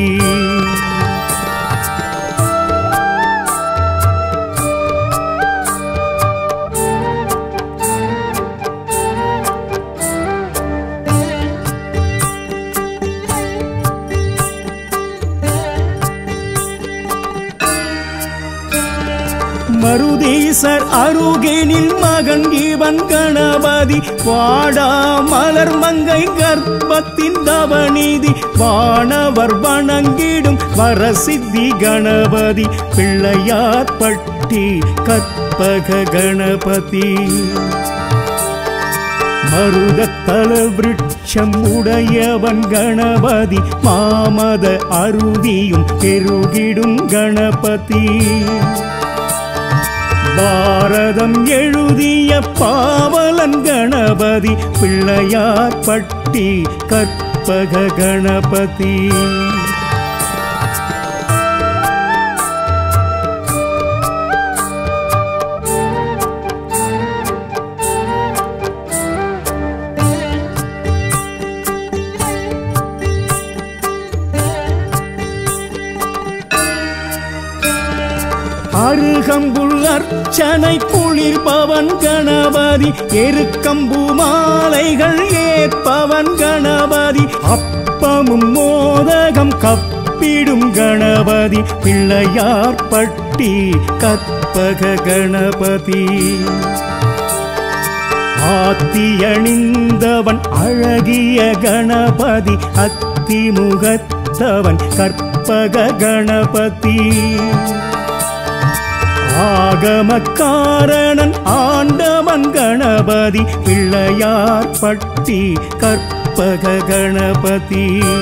மருதீசர் அருகேனில் மகன் இவன் கணபதி வாடா மலர் மங்கை கர்ப்பத்தின் தவநீதி வானவர் வணங்கிடும் வரசித்தி கணபதி பிள்ளையார் பட்டி கற்பக கணபதி மருதத்தல விருட்சம் உடையவன் கணபதி மாமத அருவியும் பெருகிடும் கணபதி பாரதம் எழுதிய பாவலன் கணபதி பிள்ளையார் பட்டி கற்பக கணபதி அருகம்புல் அர்ச்சனை குளிர்பவன் கணபதி எருக்கம்பு மாலைகள் ஏற்பவன் கணபதி அப்பமும் மோதகம் கப்பிடும் கணபதி பிள்ளையார் பட்டி கற்பக கணபதி ஆத்தியணிந்தவன் அழகிய கணபதி அத்திமுகத்தவன் கற்பக கணபதி ஆகமக்காரணன் ஆண்டவன் கணபதி பிள்ளையார் பட்டி கற்பக கணபதி.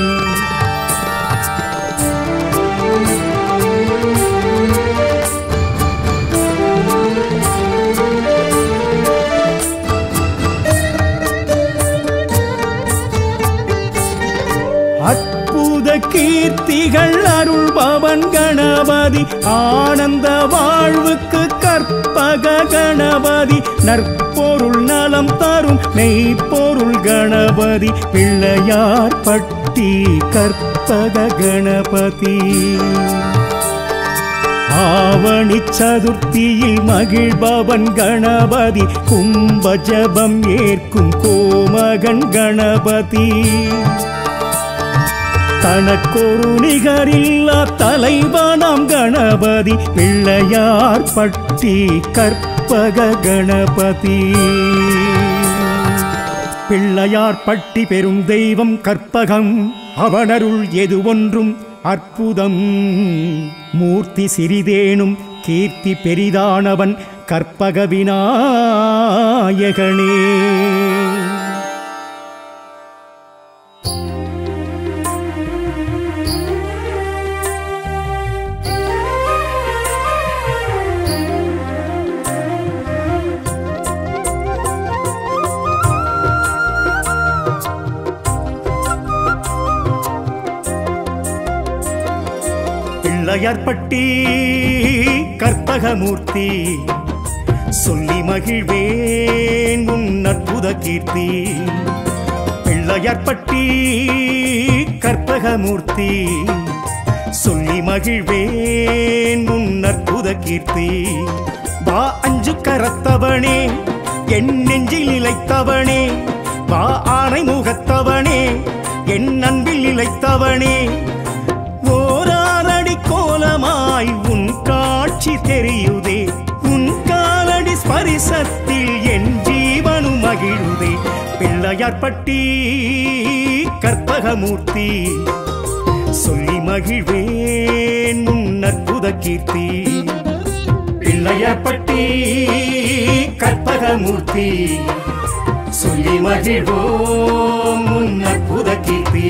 அற்புத கீர்த்திகள் அருள்பவன் கணபதி ஆனந்த வாழ்வுக்கு கற்பக கணபதி. நற்பொருள் நலம் தரும் மெய்ப்பொருள் கணபதி பிள்ளையார் பட்டி கற்பக கணபதி. ஆவணி சதுர்த்தியில் மகிழ்பவன் கணபதி கும்ப ஜபம் ஏற்கும் கோமகன் கணபதி. தனக்கொரு நிகரில்லா தலைவனாம் கணபதி பிள்ளையார் பட்டி கற்பக கணபதி. பிள்ளையார் பட்டி பெரும் தெய்வம் கற்பகம் அவனருள் எது ஒன்றும் அற்புதம். மூர்த்தி சிறிதேனும் கீர்த்தி பெரிதானவன் கற்பக விநாயகனே. பிள்ளையார் பட்டி கற்பகமூர்த்தி சொல்லி மகிழ்வேன் உன் அற்புத கீர்த்தி. பிள்ளையார் பட்டி கற்பகமூர்த்தி சொல்லி மகிழ்வேன் உன் அற்புத கீர்த்தி. வா அஞ்சு கரத்தவனே என் நெஞ்சில் நிலைத்தவனே, வா ஆனை முகத்தவனே என் அன்பில் நிலைத்தவனே. ஓராரடி கோலமாய் உன் காட்சி தெரியுதே, உன் காலடி ஸ்பரிசத்தில் என் ஜீவனும் மகிழுதே. பிள்ளையார் பட்டி கற்பகமூர்த்தி சொல்லி மகிழ்வேன் உன் அற்புத கீர்த்தி. பிள்ளையார் பட்டி கற்பகமூர்த்தி சொல்லி மகிழ்வோம் உன் அற்புத கீர்த்தி.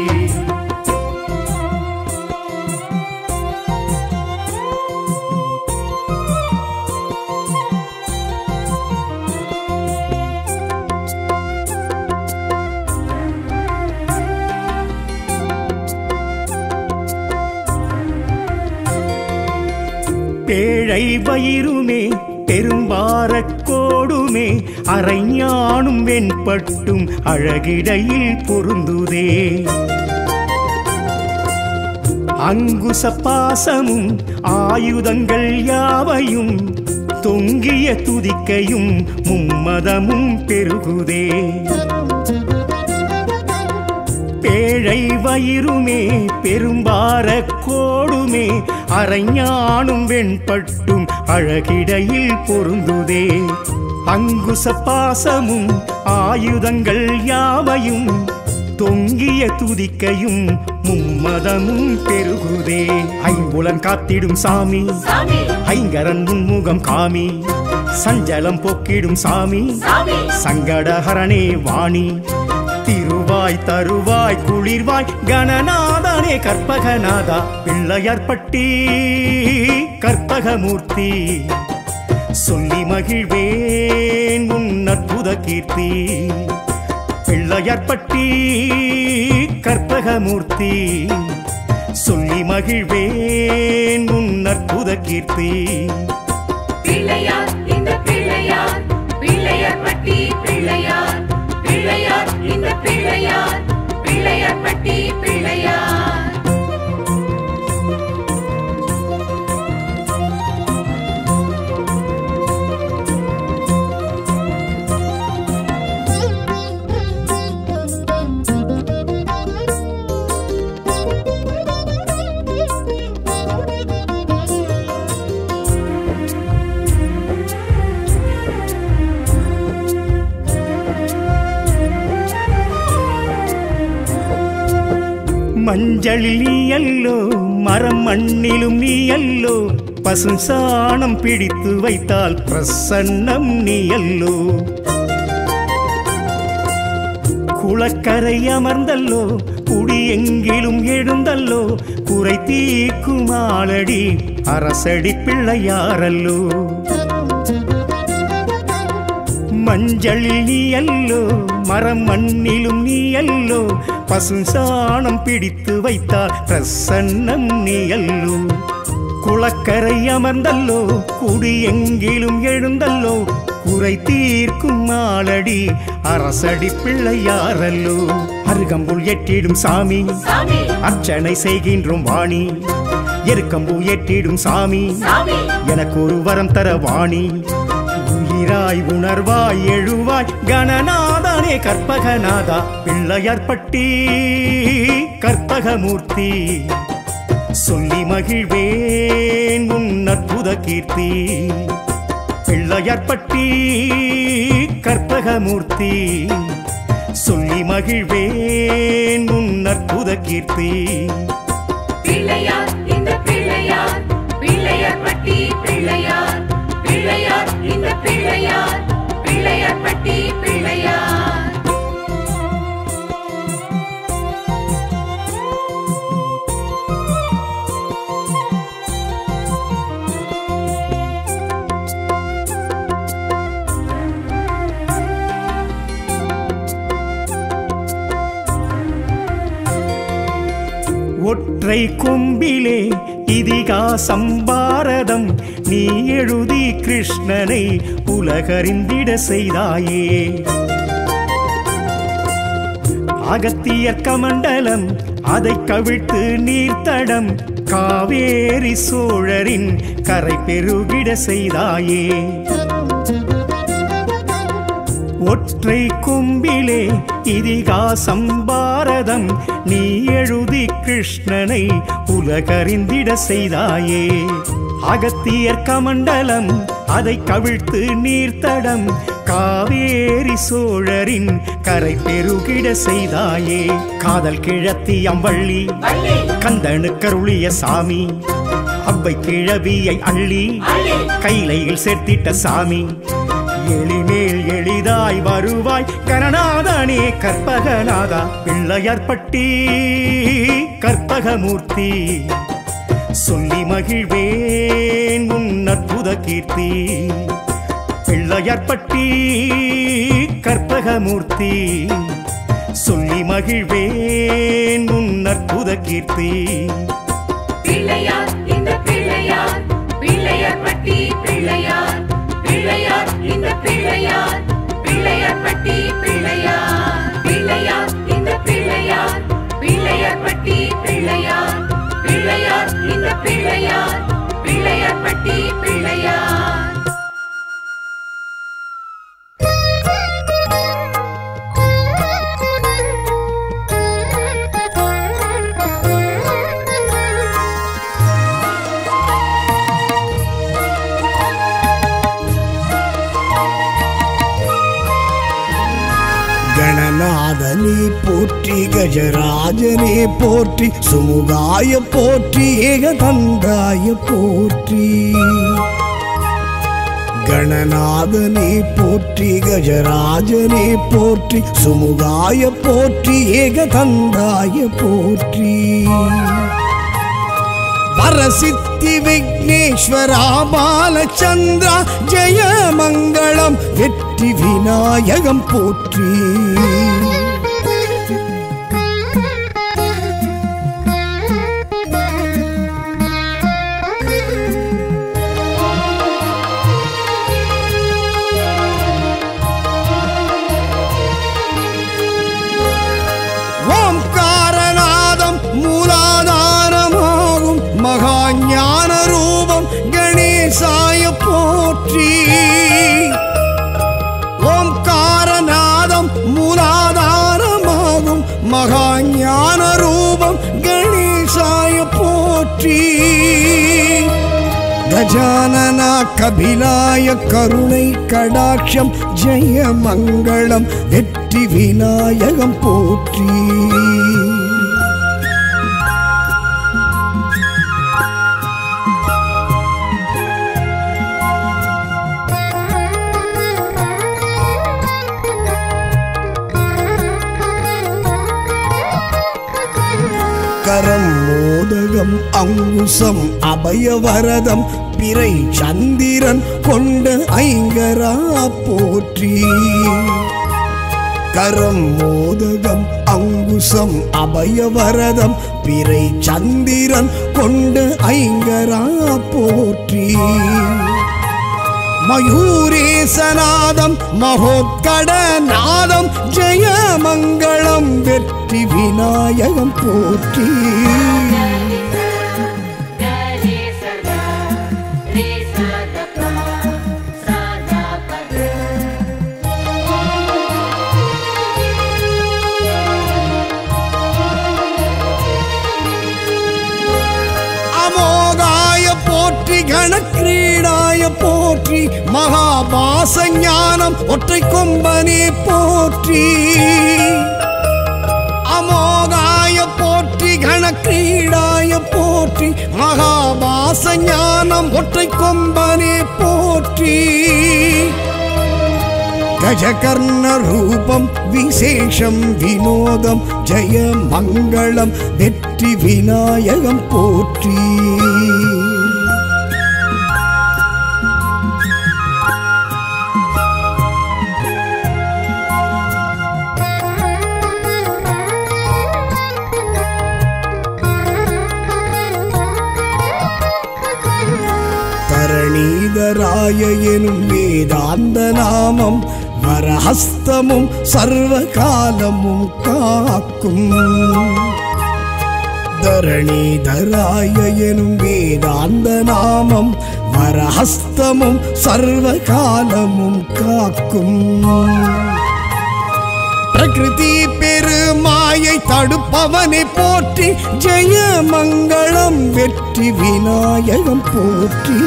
பேழை வயிறுமே பெரும்பாரக்கோடுமே அரைஞானும் வெண்பட்டும் அழகிடையில் பொருந்துதே. அங்குச பாசமும் ஆயுதங்கள் யாவையும் தொங்கிய துதிக்கையும் மும்மதமும் பெருகுதே. பேழை வயிறுமே பெரும்பாரக்கோடுமே அரைஞானும் வெண்பட்டும் அழகிடையில் பொருந்துதே. அங்குச பாசமும் ஆயுதங்கள் யாவையும் தொங்கிய துதிக்கையும் மும்மதமும் பெருகுதே. ஐம்புலன் காத்திடும் சாமி ஐங்கரன் முன்முகம் காமி, சஞ்சலம் போக்கிடும் சாமி சங்கடஹரணே வாணி. திருவாய் தருவாய் குளிர்வாய் கணநாதனே கற்பகநாதா. பிள்ளையார் பட்டி கற்பகமூர்த்தி சொல்லி மகிழ்வேன் உன் அற்புத கீர்த்தி. பிள்ளையார் பட்டி கற்பகமூர்த்தி சொல்லி மகிழ்வேன் உன் அற்புத கீர்த்தி. பிள்ளையார் இந்த பிள்ளையார், பிள்ளையார் பட்டி பிள்ளையார், பிள்ளையார் இந்த பிள்ளையார், பிள்ளையார் பட்டி பிள்ளையார். மஞ்சளில் நீ அல்லோ மரம் மண்ணிலும் நீ அல்லோ, பசுஞ்சாணம் பிடித்து வைத்தால் பிரசன்னம் நீயல்லோ. குளக்கரை அமர்ந்தல்லோ குடி எங்கிலும் எழுந்தல்லோ குறை தீர்க்கும் ஆளடி அரசடி பிள்ளையாரல்லோ. மஞ்சளில் நீயல்லோ மரம் மண்ணிலும் நீயல்லோ பசுஞ்சாணம் பிடித்து வைத்தால் பிரசன்னம் நீயல்லோ. குளக்கரை அமர்ந்தல்லோ குடி எங்கிலும் எழுந்தல்லோ குறை தீர்க்கும் ஆளடி அரசடி பிள்ளையாரல்லோ. அருகம்புல் எட்டிடும் சாமி அர்ச்சனை செய்கின்றோம் வாணி. எருக்கம்பூ எட்டிடும் சாமி எனக்கு ஒரு வரம் தர வாணி. உயிராய் உணர்வாய் எழுவாய் கணநாதனே கற்பகநாதா பிள்ளையார்பட்டி கற்பகமூர்த்தி. சொல்லி மகிழ்வேன் உன் அற்புத கீர்த்தி. பிள்ளையார்பட்டி கற்பகமூர்த்தி. சொல்லி மகிழ்வேன் உன் அற்புத கீர்த்தி. பிள்ளையார் இந்த பிள்ளையார் பிள்ளையார்பட்டி பிள்ளையார். பிள்ளையார் இந்த பிள்ளையார் பிள்ளையார்பட்டி பிள்ளையார். ஒற்றை கொம்பிலே இதிகாசம் பாரதம் நீ எழுதி கிருஷ்ணனை உலகறிந்திட செய்தாயே. அகத்தியர் கமண்டலம் அதை கவிழ்த்து நீர்த்தடம் காவேரி சோழரின் கரை பெருகிட செய்தாயே. ஒற்றை கொம்பிலே இதிகாசம் பாரதம் நீ எழுதி கிருஷ்ணனை உலகறிந்திட செய்தாயே. அகத்தியர் கமண்டலம் அதை கவிழ்த்து நீர்த்தடம் காவேரி சோழரின் கரை பெருகிட செய்தாயே. காதல் கிழத்தி அம்பள்ளி கந்தனு கருளிய சாமி அவ்வை கிழவியை அள்ளி கைலையில் சேர்த்திட்ட சாமி. எளிமேல் எளிதாய் வருவாய் கணநாதனே கற்பகநாதா பிள்ளையார்பட்டி கற்பகமூர்த்தி. சொல்லி மகிழ்வேன் உன் அற்புத கீர்த்தி. பிள்ளையார்பட்டி கற்பகமூர்த்தி. சொல்லி மகிழ்வேன் உன் அற்புத கீர்த்தி. பிள்ளையார் இந்த பிள்ளையார் பிள்ளையார்பட்டி பிள்ளையார். பிள்ளையார் இந்த பிள்ளையார் பிள்ளையார்பட்டி பிள்ளையார். பிள்ளையார் இந்த பிள்ளையார் பிள்ளையார்பட்டி பிள்ளையார். பிள்ளையார் இந்த பிள்ளையார் பிள்ளையார்பட்டி பிள்ளையார். கணநாதனே போற்றி கஜராஜனே போற்றி சுமுகாய போற்றி ஏகதந்தாய போற்றி. கணநாதனே போற்றி கஜராஜனே போற்றி சுமுகாய போற்றி ஏகதந்தாய போற்றி. வரசித்தி விக்னேஸ்வரா பாலச்சந்திரா ஜெய மங்களம் வெற்றி விநாயகம் போற்றி. ஓம்காரநாதம் மூலாதாரமாகும் மகாஞான ரூபம் கணேசாய போற்றி. ஓம்காரநாதம் மூலாதாரமாகும் மகாஞான ரூபம் கணேசாய போற்றி. கஜானனா கபிலாய கருணை கடாட்சம் ஜெய மங்களம் வெற்றி விநாயகம் போற்றி. மோதகம் அங்குசம் அபயவரதம் பிறை சந்திரன் கொண்ட ஐங்கரா போற்றி. கரம் மோதகம் அங்குசம் அபயவரதம் பிறை சந்திரன் கொண்ட ஐங்கரா போற்றி. மயூரேசநாதம் மகோத்கடநாதம் ஜெயமங்களம் வெற்றி விநாயகம் போற்றி. கணக்கிரீடாய போற்றி. மகாபாச ஞானம் ஒற்றை கொம்பனே போற்றி. அமோகாய போற்றி கணக்கிரீடாய போற்றி. மகாபாச ஞானம் ஒற்றை கொம்பனே போற்றி. கஜகர்ண ரூபம் விசேஷம் வினோதம் ஜெயமங்களம் வெற்றி விநாயகம் போற்றி. தரணீதராய எனும் வேதாந்த நாமம் வரஹஸ்தமும் சர்வகாலமும் காக்கும். தரணீதராய எனும் வேதாந்த நாமம் வரஹஸ்தமும் சர்வகாலமும் காக்கும். பிரகிருதி பெருமாயை தடுப்பவனை போற்றி. ஜெயமங்களம் வெற்றி விநாயகம் போற்றி.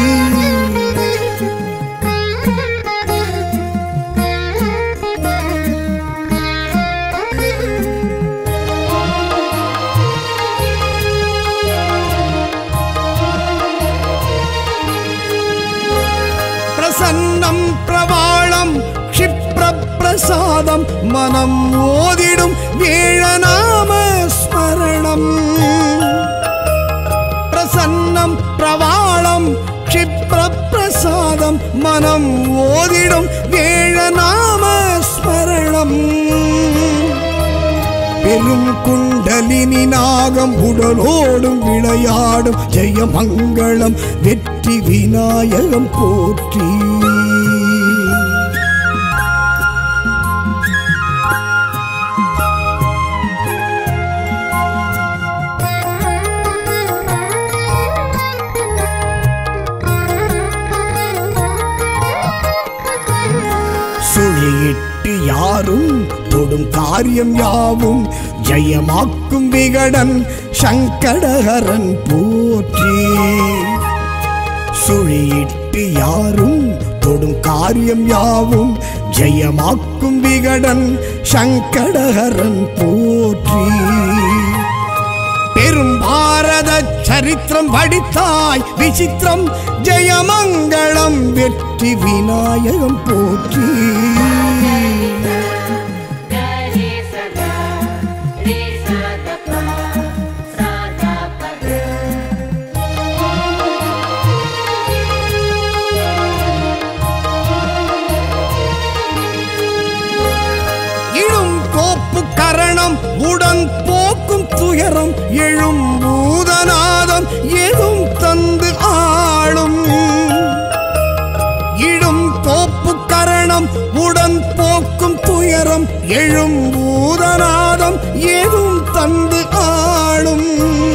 பிரசன்னம் பிரவாளம் பிரசாதம் மனம் ஓதிடும் வேழநாம ஸ்மரணம். பிரசன்னம் பிரவாளம் க்ஷிப்ர பிரசாதம் மனம் ஓதிடும் வேழநாம ஸ்மரணம். பெரும் குண்டலினி நாகம் உடலோடும் விளையாடும் ஜெயமங்களம் வெற்றி விநாயகம் போற்றி. சுழியிட்டு யாரும் தொடும் காரியம் யாவும் ஜெயமாக்கும் விகடன் சங்கடஹரன் போற்றி. சுழியிட்டு யாரும் தொடும் காரியம் யாவும் ஜெயமாக்கும் விகடன் சங்கடஹரன் போற்றி. பெரும் பாரத சரித்திரம் படித்தாய் விசித்திரம் ஜெயமங்களம் வெற்றி விநாயகம் போற்றி. இடும் கோப்பு கரணம் உடன் போக்கும் துயரம் எழும் பூதநாதம் எதும் தந்து ஆளும். இடும் கோப்பு கரணம் உடன் போக்கும் துயரம் எழும் பூதநாதம் எதும் தந்து ஆளும்.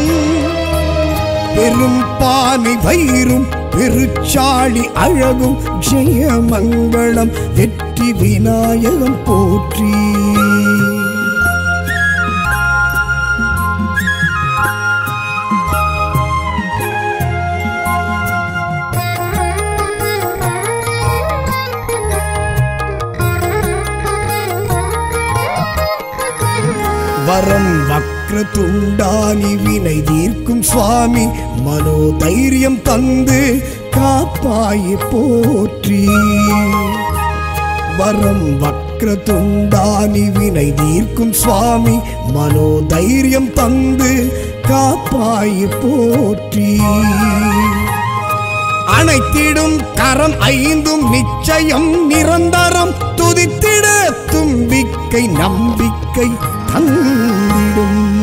பெரும் பானை வயிறும் பெருச்சாளி அழகும் ஜெயமங்களம் வெற்றி விநாயகம் போற்றி. வரம் வக்ர துண்டானி வினை தீர்க்கும் சுவாமி மனோதைரியம் தந்து காப்பாய் போற்றி. வரம் வக்ர வக்ரதுண்டானி வினை தீர்க்கும் சுவாமி மனோதைரியம் தந்து காப்பாய் போற்றி. அனைத்திடும் கரம் ஐந்தும் நிச்சயம் நிரந்தரம் துதித்திட தும்பிக்கை நம்பிக்கை தந்திடும்.